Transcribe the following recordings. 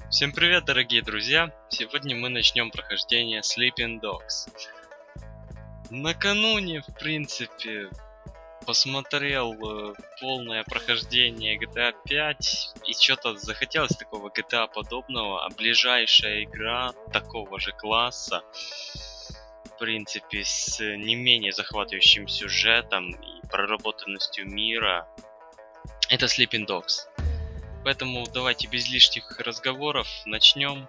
Всем привет, дорогие друзья! Сегодня мы начнем прохождение Sleeping Dogs. Накануне, в принципе, посмотрел полное прохождение GTA 5 и что-то захотелось такого GTA подобного, а ближайшая игра такого же класса, в принципе, с не менее захватывающим сюжетом и проработанностью мира, это Sleeping Dogs. Поэтому давайте без лишних разговоров начнем.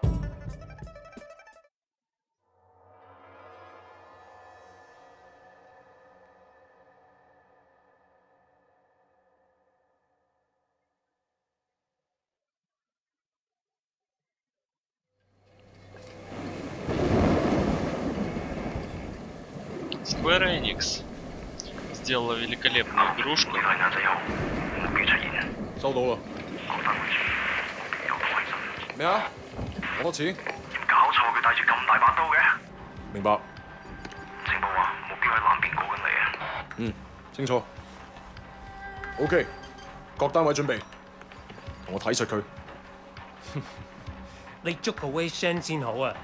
Square Enix сделала великолепную игрушку. 收到啦。咩啊？好多錢？ 搞錯，佢帶住咁大把刀嘅。 明白。 情報話目標喺南邊過緊嚟啊。 嗯，清楚。OK，各單位準備，同我睇實佢。 你捉個 Wei Shen 先好啊。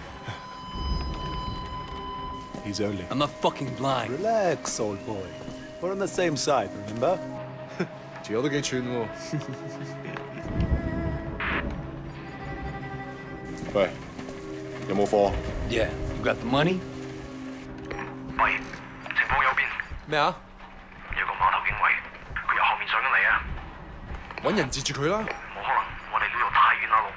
He's only. I'm not fucking blind. Relax, old boy. We're on the same side, remember? 條友都幾串喎。喂，有冇貨？ Yeah, you got the money? 喂，情報右邊咩啊？ 有個碼頭警衛，佢由後面上緊嚟啊！ 揾人截住佢啦！ 冇可能，我哋呢度太遠啦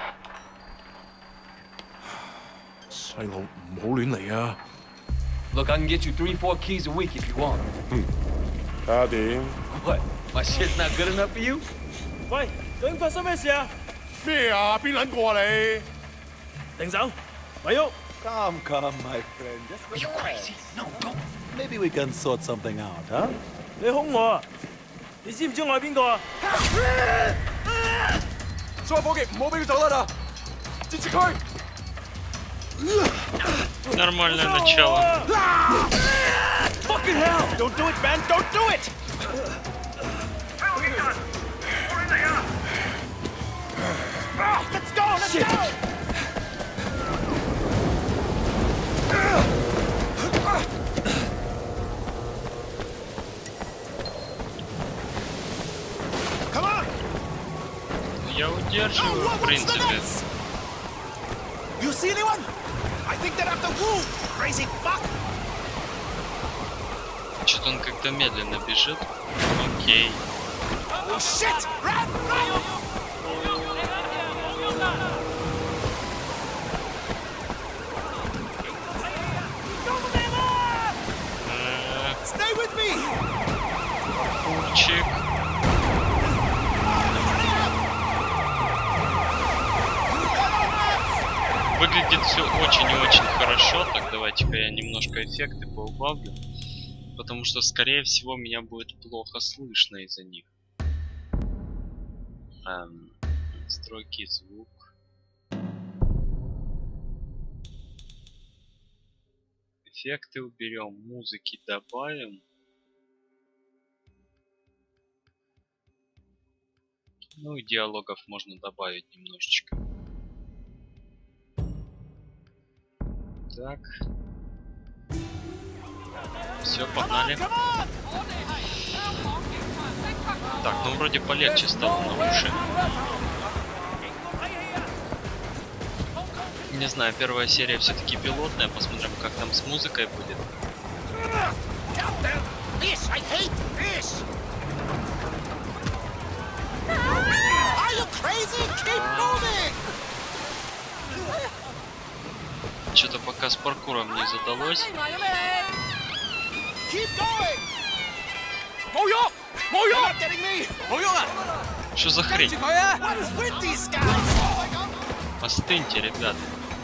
路。 細路唔好亂嚟啊！ Look, I can get you 3-4 keys a week if you want. 睇下點？ What? My shit's not good enough for you? 喂，究竟發生咩事啊？ 咩啊？邊撚個啊你？ 停手，咪喐！ Come, my friend. Are you crazy? No, don't. Maybe we can sort something out, huh? 你兇我啊！你知唔知我係邊個啊？ 所有伙計唔好俾佢走得啦！截住佢！ Нормальное начало. Fucking hell! Don't do it, man! Don't do it! 香港警察，我亂嚟啊！ Let's go! Let's go! Come on! Я удерживаю, в принципе. You see anyone? I think they're after Wu! Crazy fuck! Что-то он как-то медленно бежит. Окей. Oh shit! Run! Stay with me! Чик. Выглядит все очень и очень хорошо. Так, давайте-ка я немножко эффекты поубавлю. Потому что, скорее всего, меня будет плохо слышно из-за них. Настройки, звук. Эффекты уберем, музыки добавим. Ну и диалогов можно добавить немножечко. Так. Все, погнали. Так, ну вроде полегче стало на уши. Не знаю, первая серия все-таки пилотная. Посмотрим, как там с музыкой будет. Что-то пока с паркуром не задалось. Что за хрень? Остыньте, ребята.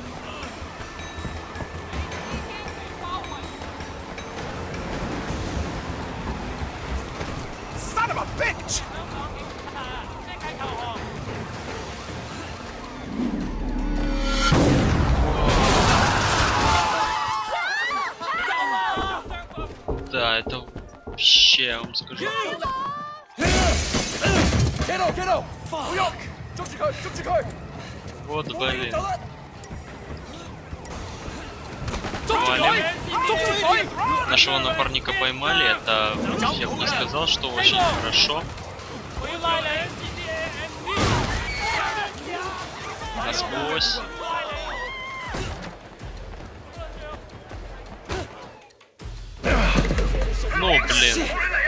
Son of a bitch! Да, это вообще, я вам скажу. Kiddo! 不喐！捉住佢！捉住佢！ Вот, блин. Валим. Нашего напарника поймали. Это, я бы не сказал, что очень хорошо. Насквозь. Ну, блин.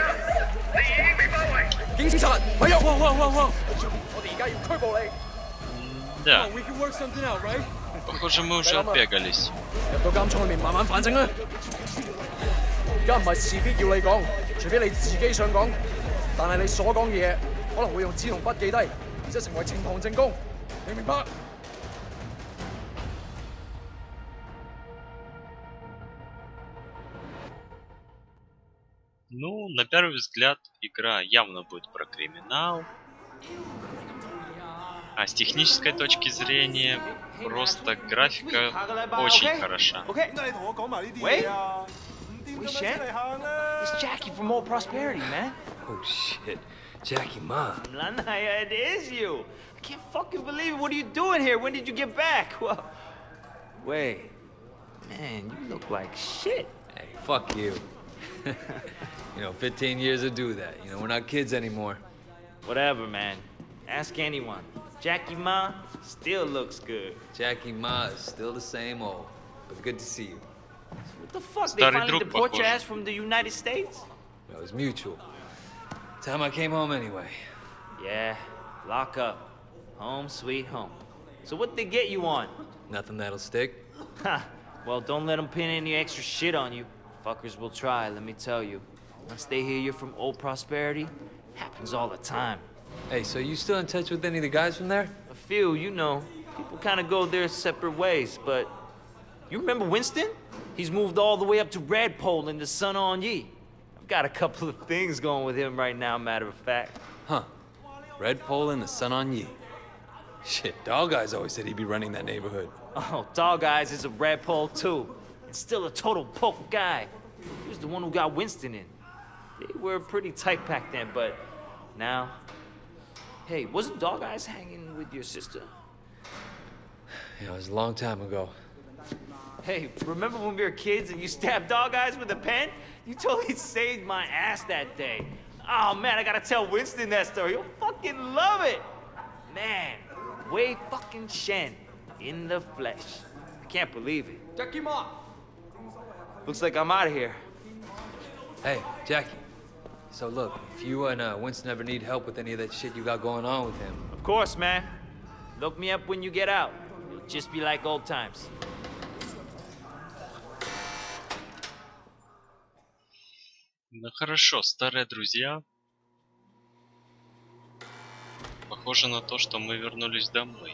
Да. Похоже, мы уже отбегались. 入到監倉裏面慢慢反省啦。而家唔係事必要你講，除非你自己想講，但係你所講嘅嘢可能會用紙同筆記低，然之後成為呈堂證供，明唔明白？ Ну, на первый взгляд, игра явно будет про криминал. А с технической точки зрения, просто графика очень хороша. Wait. Wait, Shen? It's Jackie from Old Prosperity, man. Oh shit. Jackie Ma. Lanaya, it is you. I can't fucking believe it. What are you doing here? When did you get back? Well, wait. Man, you look like shit. Hey, fuck you. You know, 15 years to do that. You know, we're not kids anymore. Whatever, man. Ask anyone. Jackie Ma still looks good. Jackie Ma is still the same old, but good to see you. What the fuck? They Старый finally друг, deport your похоже. ass from the United States? It was mutual. Time I came home anyway. Yeah, lock up. Home sweet home. So what they get you on? Nothing that'll stick. Ha! Well, don't let them pin any extra shit on you. Fuckers will try, let me tell you. Once they hear you're from Old Prosperity, happens all the time. Hey, so you still in touch with any of the guys from there? A few, you know. People kind of go their separate ways, but... You remember Winston? He's moved all the way up to Redpole in the Sun On Yee. I've got a couple of things going with him right now, matter of fact. Huh. Redpole and the Sun On Yee. Shit, Dog Eyes always said he'd be running that neighborhood. Oh, Dog Eyes is a Redpole too. And still a total poke guy. He was the one who got Winston in. They were pretty tight back then, but now... Hey, wasn't Dog Eyes hanging with your sister? Yeah, it was a long time ago. Hey, remember when we were kids and you stabbed Dog Eyes with a pen? You totally saved my ass that day. Oh man, I gotta tell Winston that story. He'll fucking love it. Man, Wei fucking Shen in the flesh. I can't believe it. Jackie Ma! Looks like I'm out of here. Hey, Jackie. So look, if you and Winston ever need help with any of that shit you got going on with him... Of course, man. Look me up when you get out. It'll just be like old times. Ну хорошо, старые друзья. Похоже на то, что мы вернулись домой.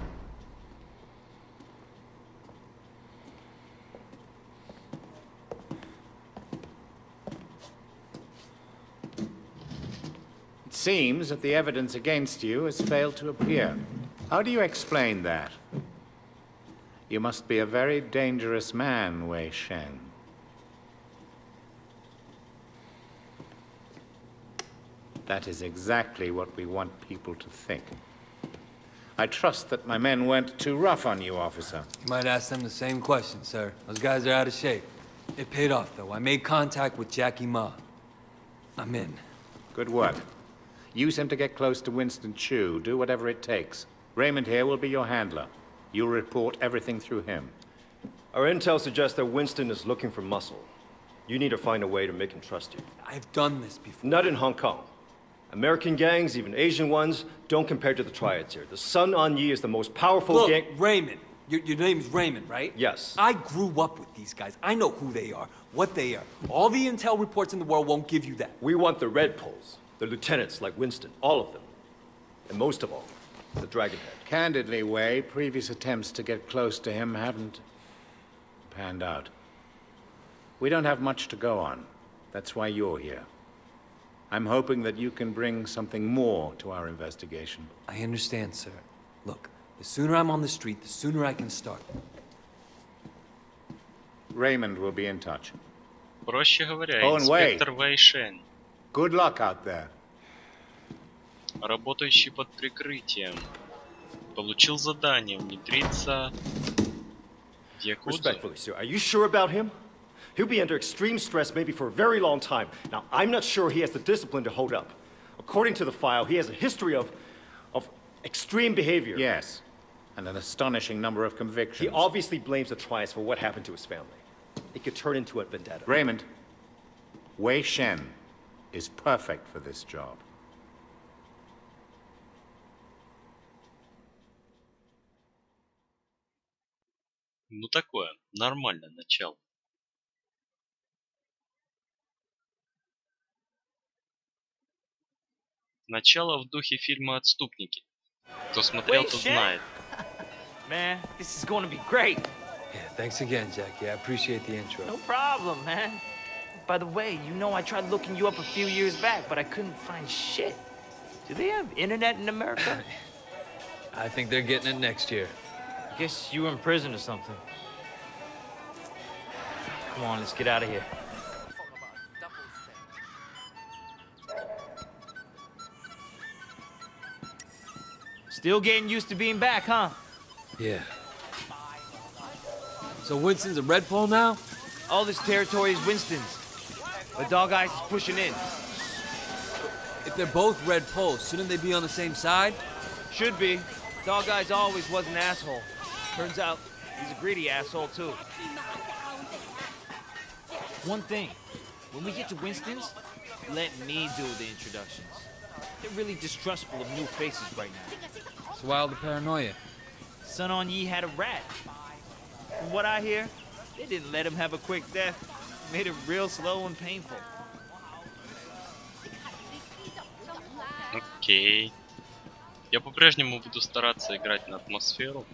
It seems that the evidence against you has failed to appear. How do you explain that? You must be a very dangerous man, Wei Shen. That is exactly what we want people to think. I trust that my men weren't too rough on you, officer. You might ask them the same question, sir. Those guys are out of shape. It paid off, though. I made contact with Jackie Ma. I'm in. Good work. Use him to get close to Winston Chu. Do whatever it takes. Raymond here will be your handler. You'll report everything through him. Our intel suggests that Winston is looking for muscle. You need to find a way to make him trust you. I've done this before. Not in Hong Kong. American gangs, even Asian ones, don't compare to the triads here. The Sun On Yee is the most powerful gang... Look, Raymond. Your name's Raymond, right? Yes. I grew up with these guys. I know who they are, what they are. All the intel reports in the world won't give you that. We want the Red Poles, the lieutenants like Winston, all of them. And most of all, the Dragonhead. Candidly, Wei, previous attempts to get close to him haven't panned out. We don't have much to go on. That's why you're here. I'm hoping that you can bring something more to our investigation. I understand, sir. Look, the sooner I'm on the street, the sooner I can start. Raymond will be in touch. Проще говоря, Owen Wei. инспектор Вэй Шен, Good luck out there. работающий под прикрытием. Получил задание внедриться в Якудзу. Respectfully, sir, are you sure about him? He'll be under extreme stress maybe for a very long time. Now, I'm not sure he has the discipline to hold up. According to the file, he has a history of extreme behavior. Yes, and an astonishing number of convictions. He obviously blames the Triads for what happened to his family. It could turn into a vendetta. Raymond, Wei Shen is perfect for this job. Ну такое, нормальное начало. Начало в духе фильма «Отступники». Кто смотрел, тот знает. Man, this is going to be great. Yeah, thanks again, Jackie. I appreciate the intro. No problem, man. By the way, you know I tried looking you up a few years back, but I couldn't find shit. Do they have internet in America? I think they're getting it next year. Guess you were in prison or something. Come on, let's get out of here. Still getting used to being back, huh? Yeah. So Winston's a Red Pole now? All this territory is Winston's. But Dog Eyes is pushing in. If they're both Red Poles, shouldn't they be on the same side? Should be. Dog Eyes always was an asshole. Turns out, he's a greedy asshole, too. One thing. When we get to Winston's, let me do the introductions. They're really distrustful of new faces right now. So why all the paranoia? Sun On Yee had a rat. From what I hear, they didn't let him have a quick death. Made it real slow and painful. Окей. Я по-прежнему буду стараться играть на атмосферу.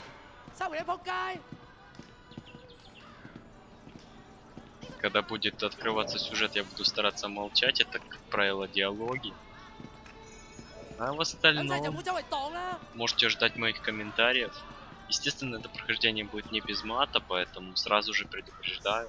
Когда будет открываться сюжет, я буду стараться молчать. Это, как правило, диалоги. А в остальном можете ждать моих комментариев. Естественно, это прохождение будет не без мата, поэтому сразу же предупреждаю.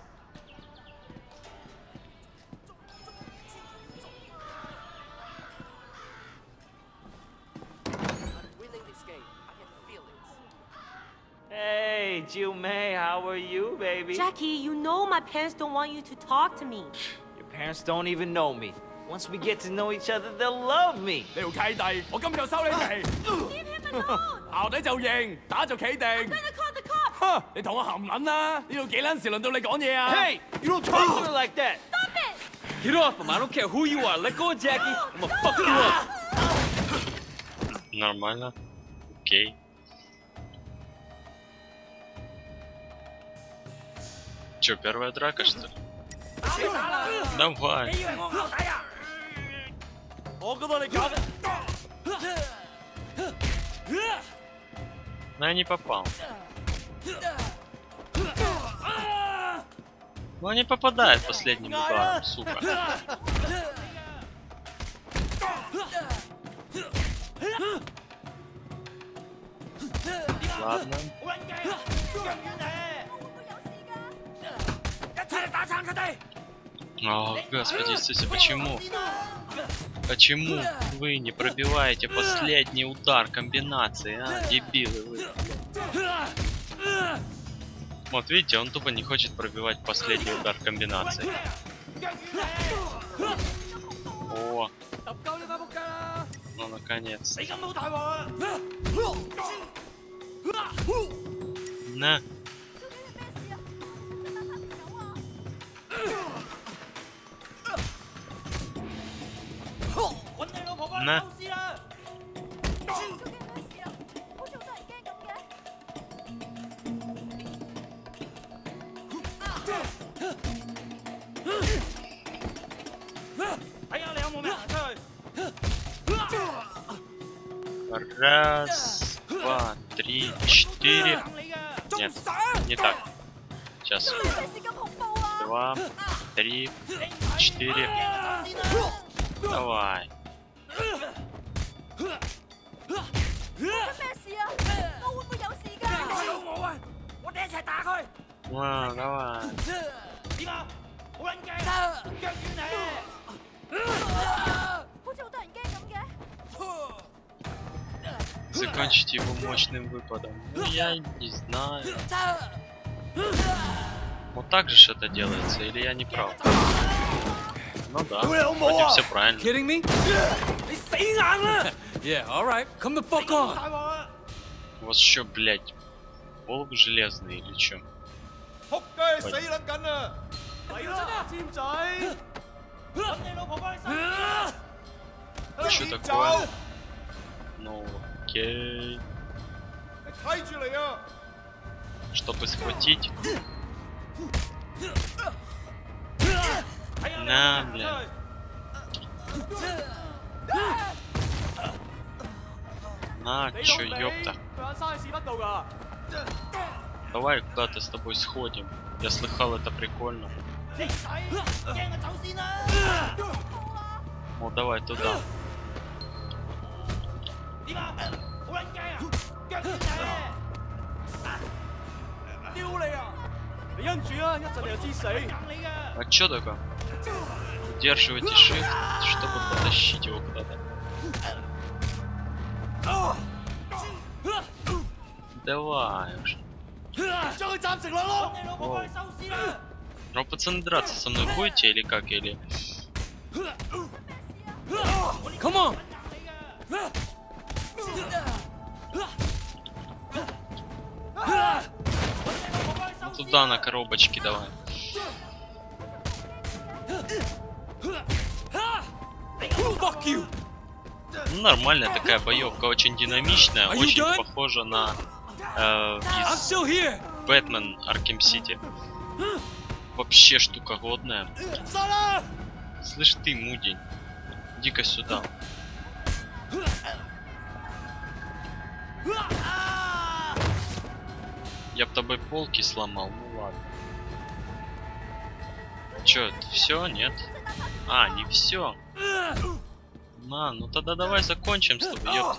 Hey, Jiu Mei, how are you, baby? Jackie, you know my parents don't want you to talk to me. Your parents don't even know me. Once we get to know each other, they'll love me. 呢條契弟，我今日就收你皮。 Leave him alone. 校底就認，打就企定。 I'm gonna call the cops. 哼！你同我含撚啦！呢度幾撚時輪到你講嘢啊？ Hey, you don't talk to her like that. Stop it. Get off him. I don't care who you are. Let go of Jackie. I'm gonna fuck you up. Нормально. Окей. Чё, первая драка, что ли? Давай. 我覺得你搞得。 Но я не попал. Но не попадает последним ударом, сука. Ладно. О, господи, Иисусе, почему? Почему вы не пробиваете последний удар комбинации, а, дебилы вы? Вот видите, он тупо не хочет пробивать последний удар комбинации. О! Ну, наконец. На! На! Раз, два, три, четыре. Нет, не так. Сейчас. 2, 3, 4. Давай. Ладно, давай. Закончить его мощным выпадом. Ну, я не знаю. Вот так же это делается, или я не прав? Ну да, вроде все правильно. Kidding me? Yeah, all right. Come the fuck on. У вас что, блядь, волк железный или чё? Что такое? Ну, окей. Чтобы схватить. На, бля. На, чё, ёпта. Давай куда-то с тобой сходим. Я слыхал, это прикольно. Ну, давай туда. А чё такое? Удерживайте shift, чтобы потащить его куда-то. Давай уж. Ну, пацаны, драться со мной будете или как? Или... Come on. Ну, туда на коробочке давай. Fuck you. Ну, нормальная такая боевка, очень динамичная, очень похожа на из Бэтмен Аркем Сити. Вообще штука годная. Слышь ты, мудень, иди-ка сюда. Я б тобой полки сломал, ну ладно. Чё, все, нет? А, не все. На, ну тогда давай закончим с тобой, ёпта.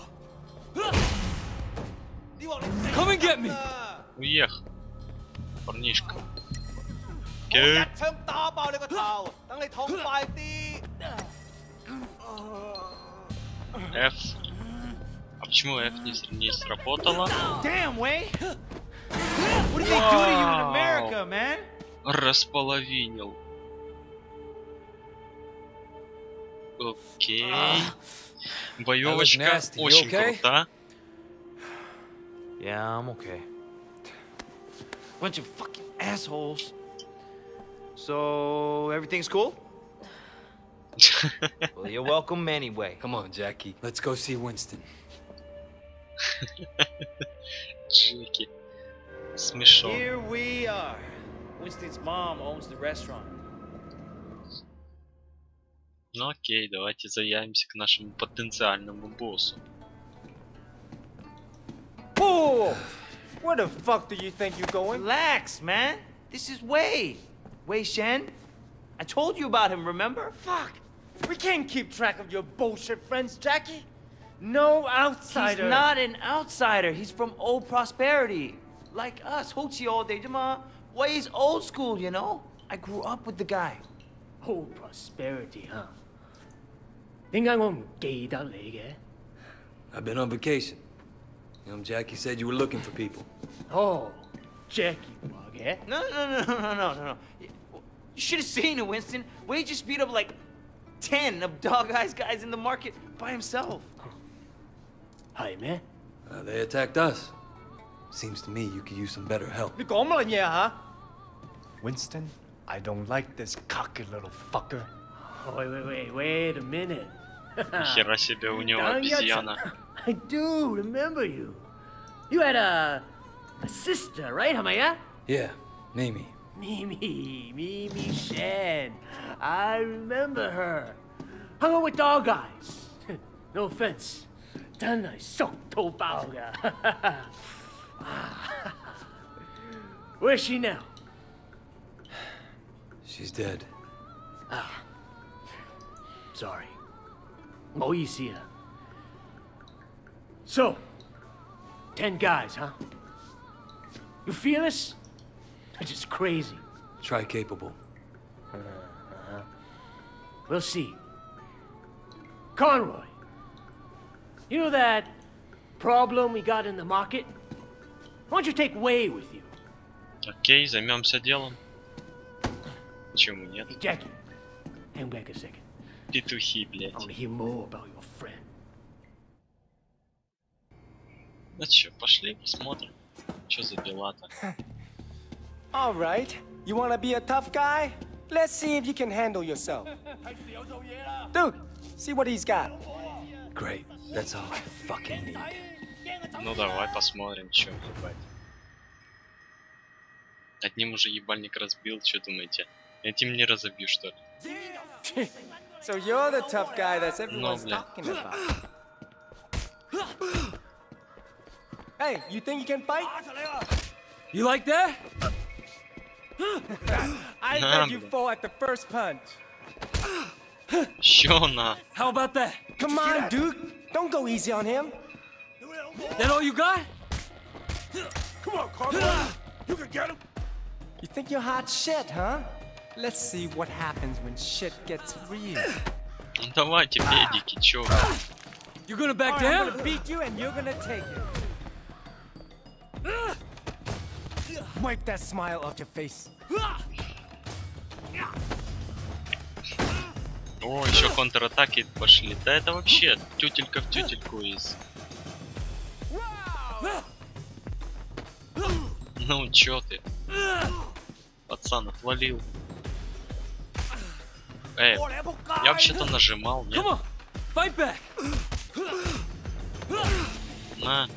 Come and get me. Уехал. Парнишка. Окей. F. А почему F не сработало? Damn, Wei! What did they do to you in America, man? Располовинил. Окей. Боевочка очень крута. Yeah, I'm okay. Bunch of fucking assholes. So, everything's cool? Well, you're welcome anyway. Come on, Jackie. Let's go see Winston. Джеки. Смешон. Here we are. Winston's mom owns the restaurant. Ну окей, давайте заявимся к нашему потенциальному боссу. Whoa! Where the fuck do you think you're going? Relax, man. This is Wei. Wei Shen. I told you about him, remember? Fuck! We can't keep track of your bullshit friends, Jackie. No outsider. He's not an outsider. He's from old prosperity. Like us. Hochi all day. Wei's old school, you know? I grew up with the guy. Old prosperity, huh? 點解我唔記得你嘅? I've been on vacation. Jackie said you were looking for people. Oh, Jackie話嘅? No. You should have seen it, Winston. Wei just beat up like 10 of Dog Eyes guys in the market by himself. 係咩? They attacked us. Seems to me you could use some better help. 你講乜嘢嚇? Winston, I don't like this cocky little fucker. Wait a minute. Нихера себе, у него обезьяна. I do remember you. You had a sister, right, Hamaya? Yeah, Mimi. Mimi Shen. I remember her. Hung out with Dog Eyes. No offense. 真係熟到爆㗎. Where's she now? She's dead. Sorry. 唔好意思啊. So, 10 guys, huh? You feel this? They're just crazy. Try capable. We'll see. Conroy, you know that problem we got in the market? Why don't you take Wei with you? Окей, займемся делом. Почему нет? Hey, Jackie, hang back a second. Петухи, I блядь. want to hear more about your friend. Ну чё, пошли посмотрим. Чё за дела-то? All right. You want to be a tough guy? Let's see if you can handle yourself. Dude, see what he's got. Great. That's all I fucking need. Ну давай посмотрим, чё, ебать. Одним уже ебальник разбил, чё думаете? Этим не разобью, что ли? So you're the tough guy that's everyone's бля. talking about. Hey, you think you can fight? You like that? I bet you fall at the first punch. Чё на? How about that? Come on, dude. Don't go easy on him. That all you got? Come on, Carl. You can get him. You think you're hot shit, huh? Let's see what happens when shit gets real. Ну давайте, педики, чё? You gonna back All right, I'm down? gonna beat you and you're gonna take it. Wipe that smile off your face. О, еще контратаки пошли. Да это вообще тютелька в тютельку из. Ну чё ты? Пацан отвалил. Я вообще-то нажимал, нет? Come on, fight back. На.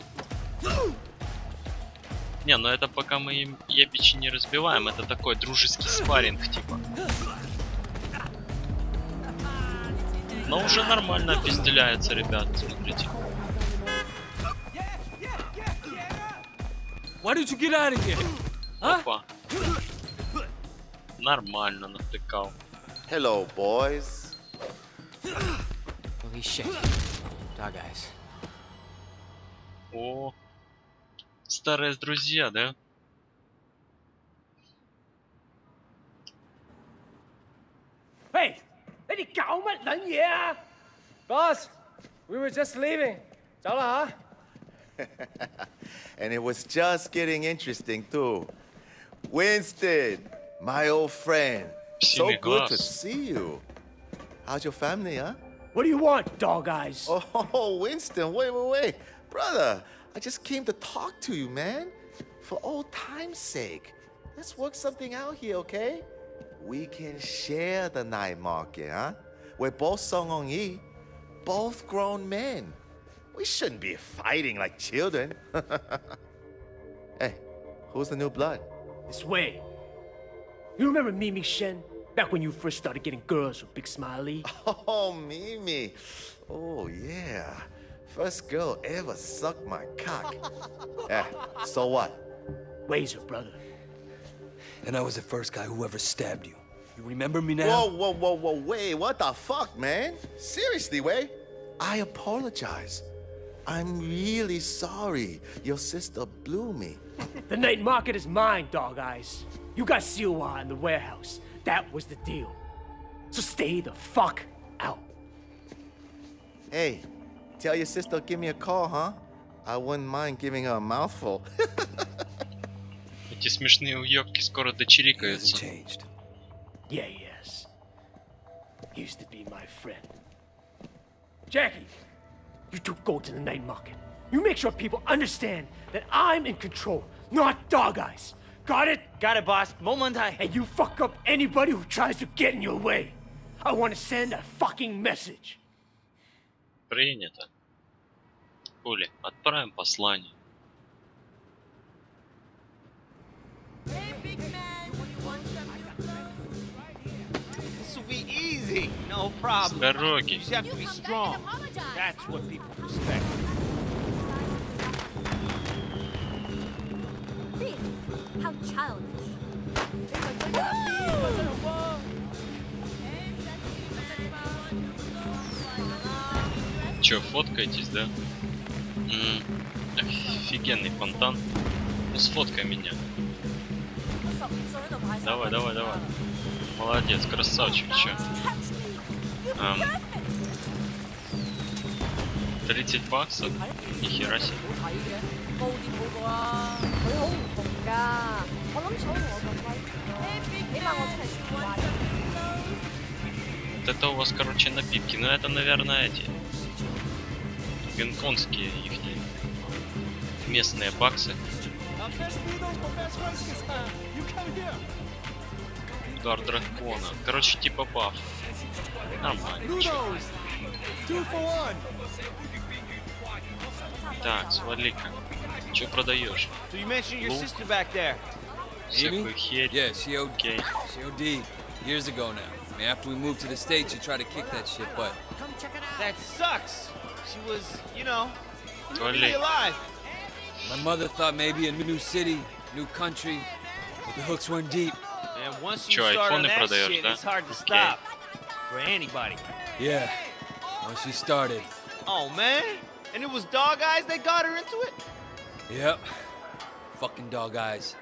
Не, ну это пока мы им ебичи не разбиваем, это такой дружеский спарринг типа. Но уже нормально опизделяются ребята, смотрите. Why did you get out of here? Huh? Опа. Нормально натыкал. Hello, boys. Holy shit. Dog eyes. О, старые друзья, да? Hey, 你哋搞乜撚嘢啊 Boss, we were just leaving. 走啦吓。 And it was just getting interesting, too. Winston, my old friend. So good to see you. How's your family, huh? What do you want, dog eyes? Oh, Winston, wait. Brother, I just came to talk to you, man. For old time's sake. Let's work something out here, okay? We can share the night market, huh? We're both Song Hong Yi, both grown men. We shouldn't be fighting like children. Hey, who's the new blood? This way. You remember Mimi Shen? Back when you first started getting girls with Big Smiley? Oh, Mimi. Oh, yeah. First girl ever sucked my cock. So what? Wei's her brother. And I was the first guy who ever stabbed you. You remember me now? Whoa, Wei, what the fuck, man? Seriously, Wei? I apologize. I'm really sorry your sister blew me. The night market is mine, dog eyes. You got Siwa in the warehouse. That was the deal. So stay the fuck out. Hey, tell your sister to give me a call, huh? I wouldn't mind giving her a mouthful. Эти смешные уёбки скоро дочерикаются. Yeah, yes. Used to be my friend. Jackie, you two go to the night market. You make sure people understand that I'm in control, not dog eyes. Got it? Got it, boss. Momentai. And you fuck up anybody who tries to get in your way. I want to send a fucking message. Принято. Хули, отправим послание. This will be easy. No problem. С дороги. You just have to be strong. That's what people respect. How childish. Чё, фоткаетесь, да? Офигенный фонтан. Ну сфоткай меня. Давай. Молодец, красавчик, чё. 30 баксов? Нихера себе. 好睇嘅，高啲好過啦。佢好唔同㗎，我諗草同我咁威，起碼我真係算乖。 Вот это у вас, короче, напитки. Ну это, наверное, эти гонконгские ихние местные баксы. Удар дракона. Короче, типа баф. Нормально. Так, свали-ка. Че продаешь? Всякую херь. Yeah, she OD years ago now. I mean, after we moved to the States, she tried to kick that shit, but... That sucks. She was, you know, Twali. really alive. My mother thought maybe a new city, new country, but the hooks weren't deep. And once you Чё, start on айфоны that продаешь, shit, да? it's hard to Окей. stop. For anybody. Yeah, once she started. Oh, man. And it was Dog Eyes that got her into it? Yep. Fucking dog eyes.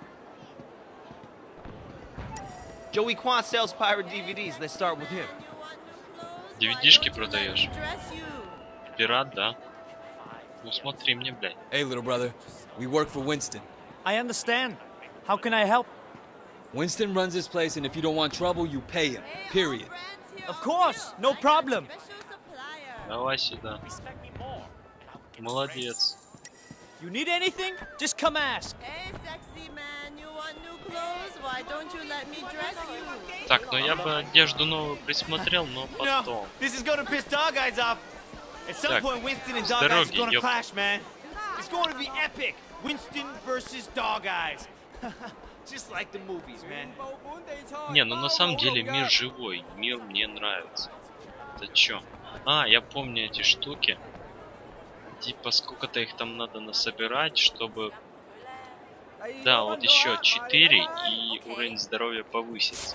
Joey Kwan sells pirate DVDs. Let's start with him. DVD-шки продаешь? Пират, да? Ну смотри мне, блядь. Hey, little brother. We work for Winston. I understand. How can I help? Winston runs this place, and if you don't want trouble, you pay him. Period. Of course, no problem. Давай сюда. Молодец. You need anything? Just come ask. Hey, sexy man, you want new clothes? Why don't you let me dress you? Так, ну я бы одежду новую присмотрел, но потом. This is gonna piss Dog Eyes off. At some point, Winston and Dog Eyes are gonna clash, man. It's going to be epic. Winston versus Dog Eyes. Just like the movies, man. Не, ну на самом деле мир живой, мир мне нравится. Это чё? А, я помню эти штуки. Типа сколько-то их там надо насобирать, чтобы... Да, вот еще 4 и уровень здоровья повысится.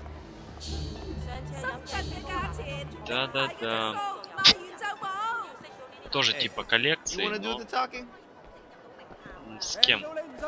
Да-да-да. Тоже типа коллекции, но... С кем?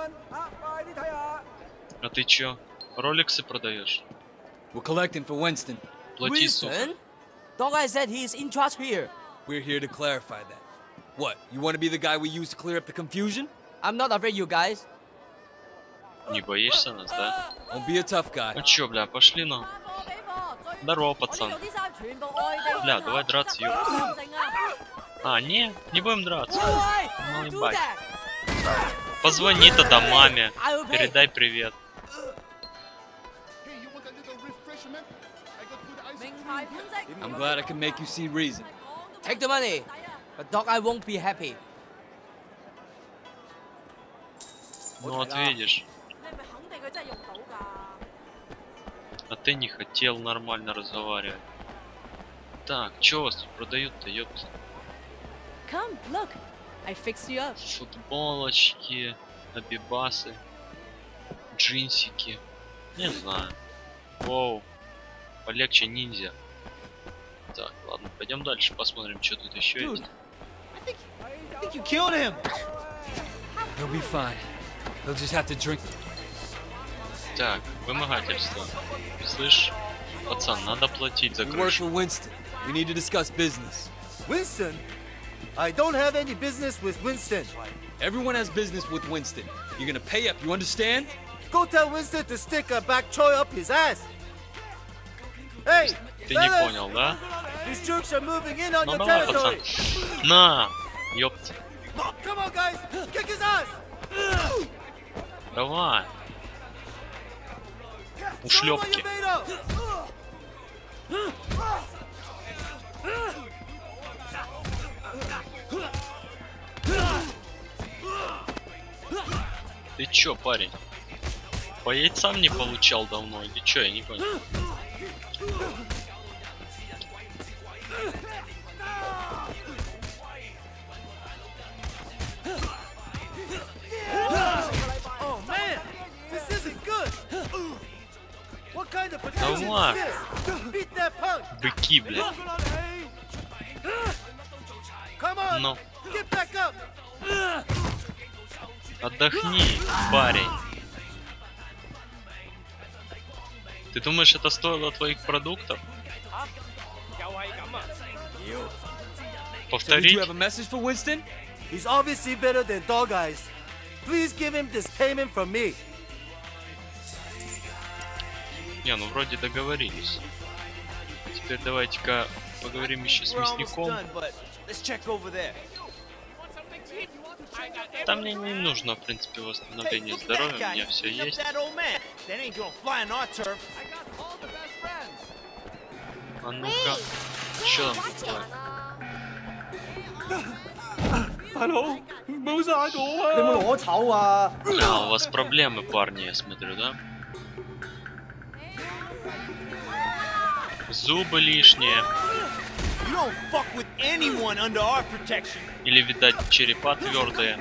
А ты чё? Роликсы продаешь? We're collecting for Winston. Плати, сука. Dog Eye said he is in charge here. We're here to clarify that. What, you want to be the guy we use to clear up the confusion? I'm not afraid, you guys. Не боишься нас, да? Don't be a tough guy. Ну чё, бля, пошли на. Здорово, пацан. Бля, давай драться, ёпта. А, не будем драться. Ну ебать. Позвони тогда маме. Передай привет. I'm glad I can make you see reason. Take the money, but Dog Eye won't be happy. Ну вот видишь. А ты не хотел нормально разговаривать. Так, чё вас тут продают-то, ёпта? Come, look. I fixed you up. Футболочки, абибасы, джинсики. Не знаю. Воу. Полегче ниндзя. Так, ладно, пойдем дальше, посмотрим, что тут еще есть. I think you killed him. He'll be fine. He'll just have to drink. Так, вымогательство. Слышь, пацан, надо платить за We work крышу. for Winston. We need to discuss business. Winston? I don't have any business with Winston. Everyone has business with Winston. You're gonna pay up, you understand? Go tell Winston to stick a back choy up his ass. Hey, Ты не понял, да? These troops are moving in on Ну your давай, пацан. territory. На! Ёпт. Come on, guys, kick his ass. Давай. Ушлепки. Ты чё, парень? По яйцам не получал давно или чё, я не понял. Oh man, this isn't good. What kind of Да protection ладно. is this? Beat that punk. Быки, блядь. Come on, Ну, get back up. отдохни, парень. Ты думаешь, это стоило твоих продуктов? Повторить? you have a message for Winston? He's obviously better than Dog Eyes. Please give him this payment from me. Не, ну вроде договорились. Теперь давайте-ка поговорим еще с мясником. Там мне не нужно, в принципе, восстановление здоровья, у меня все есть. А ну-ка, что там такое? А, у вас проблемы, парни, я смотрю, да? Зубы лишние. Или, видать, черепа твердые.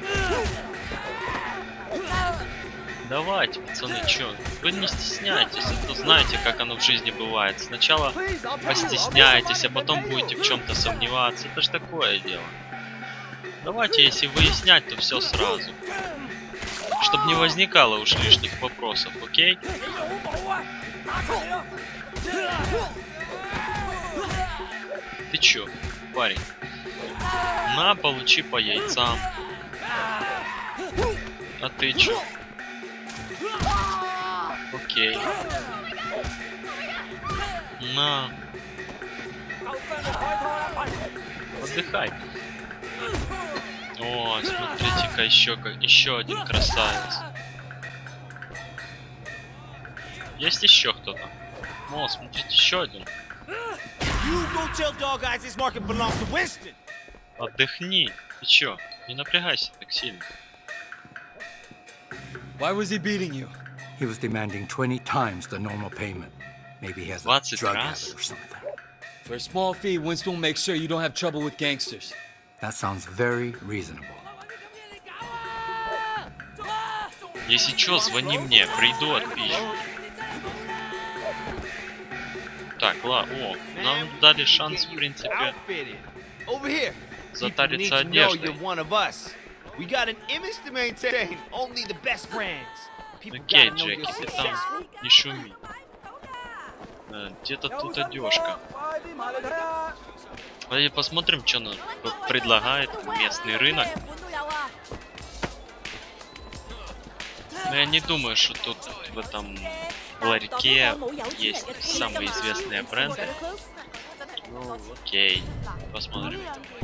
Давайте, пацаны, чё? Вы не стесняйтесь, а то знаете, как оно в жизни бывает. Сначала постесняетесь, а потом будете в чем-то сомневаться. Это ж такое дело. Давайте, если выяснять, то все сразу. Чтобы не возникало уж лишних вопросов, окей? Ты чё, парень? На, получи по яйцам. А ты чё? Окей. На. Отдыхай. О, смотрите-ка, еще один красавец. Есть еще кто-то? О, смотрите, еще один. Отдохни. Ты чё? Не напрягайся так сильно. Why was he beating you? He was demanding 20 times the normal payment. Maybe he has a drug habit or something. For a small fee, Winston will make sure you don't have trouble with gangsters. That sounds very reasonable. Если чё, звони мне, приду, отпишу. Так, ладно, о, нам дали шанс, в принципе, затариться одеждой. Окей, Джеки, ты там не шуми. Где-то тут одежка. Давайте посмотрим, что нам предлагает местный рынок. Но я не думаю, что тут в этом ларьке есть самые известные бренды. Ну, окей, посмотрим.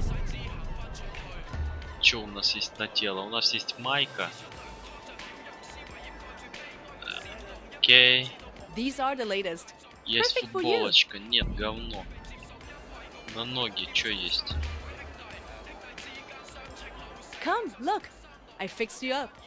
Что у нас есть на тело? У нас есть майка. Окей. Есть футболочка. Нет, говно. На ноги что есть? Come, look. I fixed you up.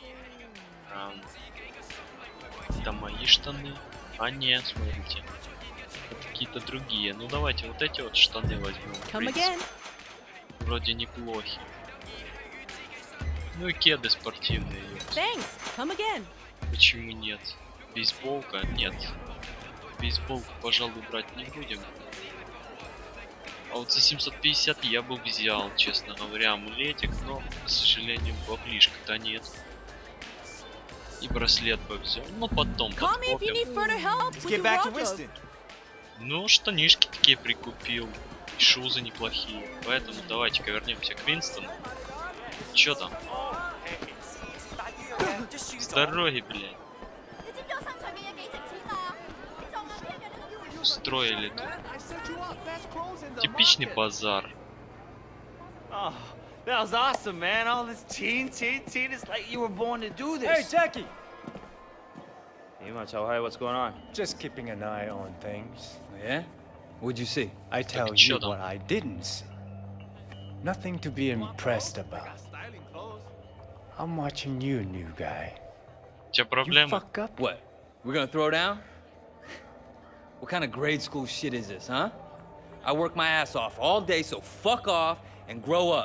Это мои штаны. А нет, смотрите. Это какие-то другие. Ну давайте вот эти вот штаны возьмем. Вроде неплохи. Ну и кеды спортивные. Thanks. Come again. Почему нет? Бейсболка? Нет. Бейсболку, пожалуй, брать не будем. А вот за 750 я бы взял, честно говоря, амулетик, но, к сожалению, баблишка-то нет. И браслет бы взял, но потом подкопим. Ну, штанишки такие прикупил. И шузы неплохие. Поэтому давайте-ка вернемся к Винстону. Чё там? С дороги, блядь. Устроили тут. Типичный базар. Oh, that was awesome, man. All this teen. It's like you were born to do this. Hey, Jackie! Hey, Macho, hey, what's going on? Just keeping an eye on things. Yeah? What'd you see? I tell you what I didn't see. Nothing to be impressed about. I'm watching you, new guy. Чё проблема? Fuck up. What? We're gonna throw down? What kind of grade school shit is this, huh? I work my ass off all day, so fuck off and grow up.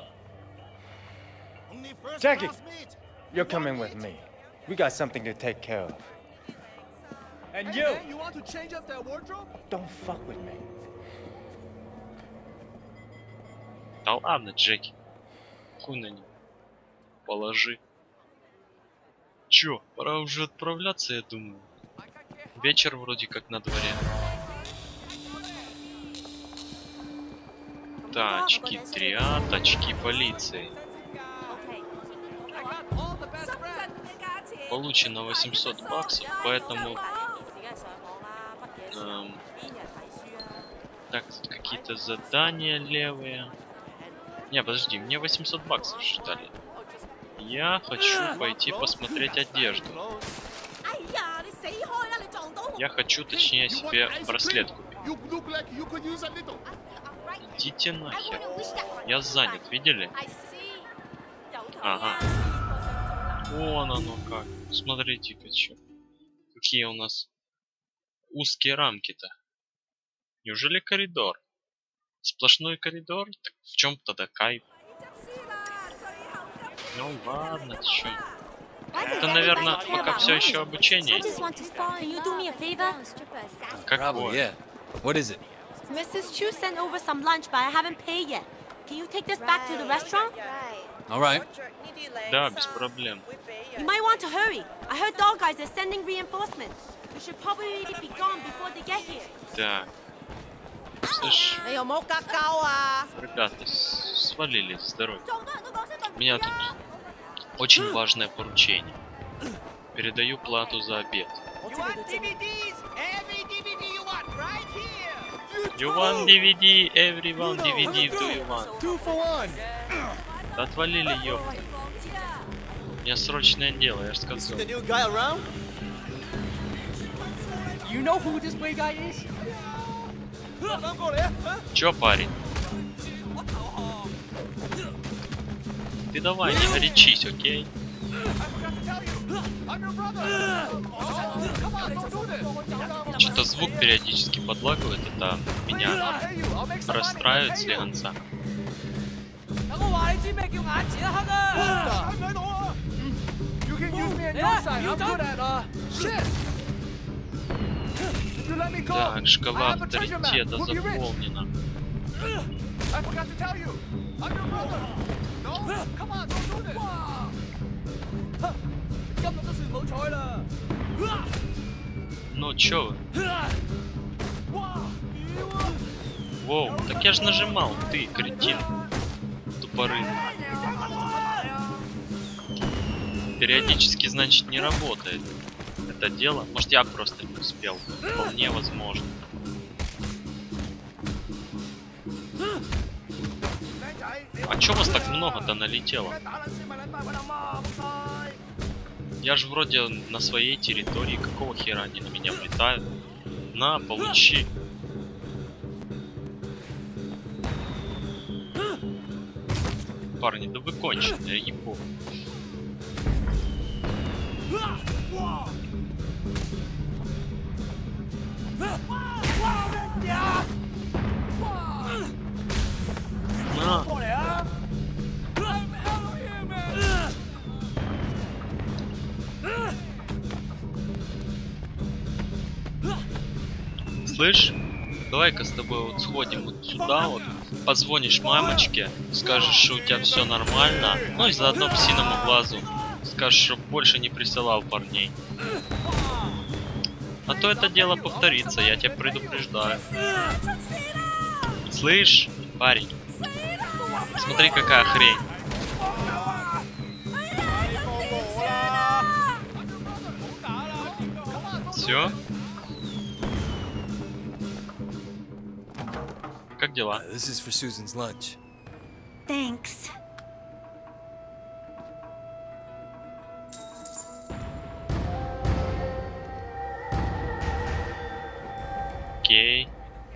Jackie, you're coming with me. We got something to take care of. And you! You want to change up that wardrobe? Don't fuck with me. Да ладно, Джеки. Хуй на него. Положи. Чё, пора уже отправляться, я думаю. Вечер вроде как на дворе. Тачки триад, очки полиции. Получено 800 баксов, поэтому... так, тут какие-то задания левые. Не, подожди, мне 800 баксов считали. Я хочу пойти посмотреть одежду. Я хочу, точнее, себе браслет купить. Идите нахер. Я занят, видели? Ага. Вон оно как. Смотрите-ка, чё. Какие у нас узкие рамки-то. Неужели коридор? Сплошной коридор? Так в чем тогда кайф? Ну ладно, чё. Это, наверное, пока все еще обучение. Какое? What is it? Mrs. Chu sent over some lunch, but I haven't paid yet. Can you take this back to the restaurant? All right. Да, без проблем. You might want to hurry. I heard dog guys are sending reinforcements. We should probably be gone before they get here. Так. Слышь, ребята, свалили с дороги. У меня тут очень важное поручение. Передаю плату за обед. You want DVD? Everyone DVD do you want? 2 for 1. Отвалили, ёпта. У меня срочное дело, я же сказал. You know who this way guy is? Чё, парень? Ты давай, не горячись, окей? Что-то звук периодически подлагивает, это меня расстраивает слегонца. Так, шкала авторитета заполнена. Ну чё вы? Воу, так я ж нажимал, ты, кретин. Тупорый. Периодически, значит, не работает это дело. Может, я просто не успел. Вполне возможно. А чё вас так много-то налетело? Я же вроде на своей территории. Какого хера они на меня влетают? На, получи. Парни, да вы конченые, я ебу. На. Слышь, давай-ка с тобой вот сходим вот сюда вот, позвонишь мамочке, скажешь, что у тебя все нормально, ну и заодно псиному глазу скажешь, что больше не присылал парней. А то это дело повторится, я тебя предупреждаю. Слышь, парень, смотри, какая хрень. Все? Как дела? This is for Susan's lunch. Thanks. Окей.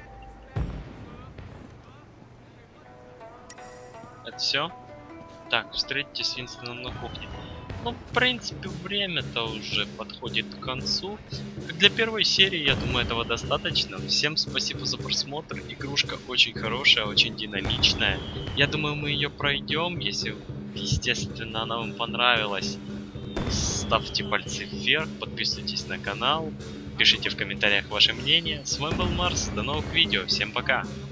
Это все? Так, встретитесь с Винстоном на кухне. Ну, в принципе, время-то уже подходит к концу. Как для первой серии, я думаю, этого достаточно. Всем спасибо за просмотр. Игрушка очень хорошая, очень динамичная. Я думаю, мы ее пройдем. Если, естественно, она вам понравилась, ставьте пальцы вверх, подписывайтесь на канал, пишите в комментариях ваше мнение. С вами был Марс, до новых видео, всем пока!